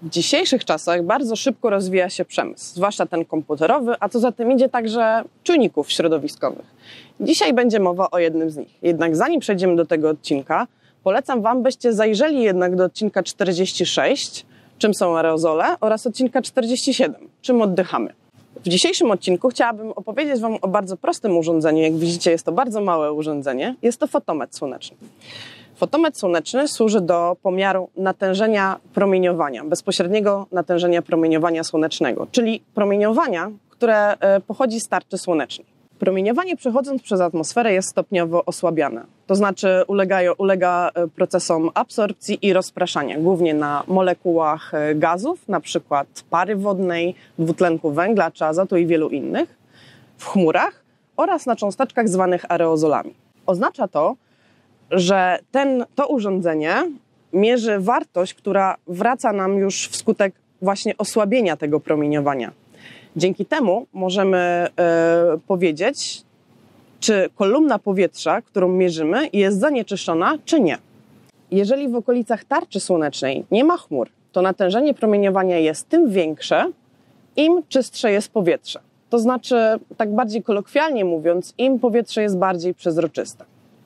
W dzisiejszych czasach bardzo szybko rozwija się przemysł, zwłaszcza ten komputerowy, a co za tym idzie także czujników środowiskowych. Dzisiaj będzie mowa o jednym z nich. Jednak zanim przejdziemy do tego odcinka, polecam Wam, byście zajrzeli jednak do odcinka 46, czym są aerozole, oraz odcinka 47, czym oddychamy. W dzisiejszym odcinku chciałabym opowiedzieć Wam o bardzo prostym urządzeniu. Jak widzicie, jest to bardzo małe urządzenie. Jest to fotometr słoneczny. Fotometr słoneczny służy do pomiaru natężenia promieniowania, bezpośredniego natężenia promieniowania słonecznego, czyli promieniowania, które pochodzi z tarczy słonecznej. Promieniowanie przechodząc przez atmosferę jest stopniowo osłabiane, to znaczy ulega procesom absorpcji i rozpraszania, głównie na molekułach gazów, na przykład pary wodnej, dwutlenku węgla czy azotu i wielu innych, w chmurach oraz na cząsteczkach zwanych aerozolami. Oznacza to, że to urządzenie mierzy wartość, która wraca nam już wskutek właśnie osłabienia tego promieniowania. Dzięki temu możemy powiedzieć, czy kolumna powietrza, którą mierzymy, jest zanieczyszczona, czy nie. Jeżeli w okolicach tarczy słonecznej nie ma chmur, to natężenie promieniowania jest tym większe, im czystsze jest powietrze. To znaczy, tak bardziej kolokwialnie mówiąc, im powietrze jest bardziej przezroczyste.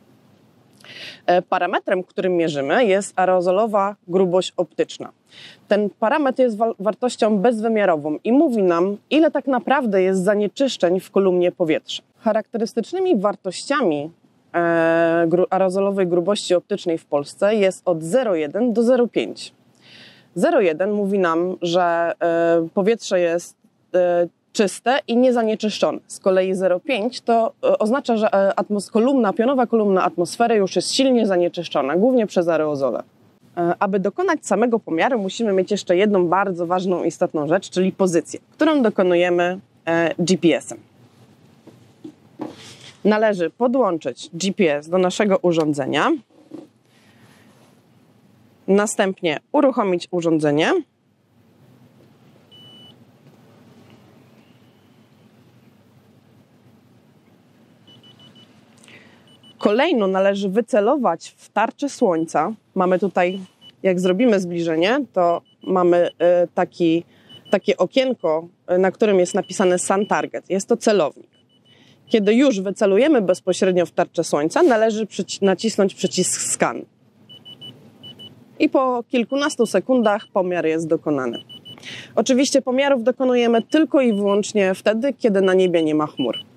Parametrem, którym mierzymy, jest aerozolowa grubość optyczna. Ten parametr jest wartością bezwymiarową i mówi nam, ile tak naprawdę jest zanieczyszczeń w kolumnie powietrza. Charakterystycznymi wartościami aerozolowej grubości optycznej w Polsce jest od 0,1 do 0,5. 0,1 mówi nam, że powietrze jest czyste i niezanieczyszczone. Z kolei 0,5 to oznacza, że pionowa kolumna atmosfery już jest silnie zanieczyszczona, głównie przez aerozole. Aby dokonać samego pomiaru, musimy mieć jeszcze jedną bardzo ważną, istotną rzecz, czyli pozycję, którą dokonujemy GPS-em. Należy podłączyć GPS do naszego urządzenia, następnie uruchomić urządzenie, kolejno należy wycelować w tarczy słońca. Mamy tutaj, jak zrobimy zbliżenie, to mamy takie okienko, na którym jest napisane Sun Target. Jest to celownik. Kiedy już wycelujemy bezpośrednio w tarczę słońca, należy nacisnąć przycisk Scan. I po kilkunastu sekundach pomiar jest dokonany. Oczywiście pomiarów dokonujemy tylko i wyłącznie wtedy, kiedy na niebie nie ma chmur.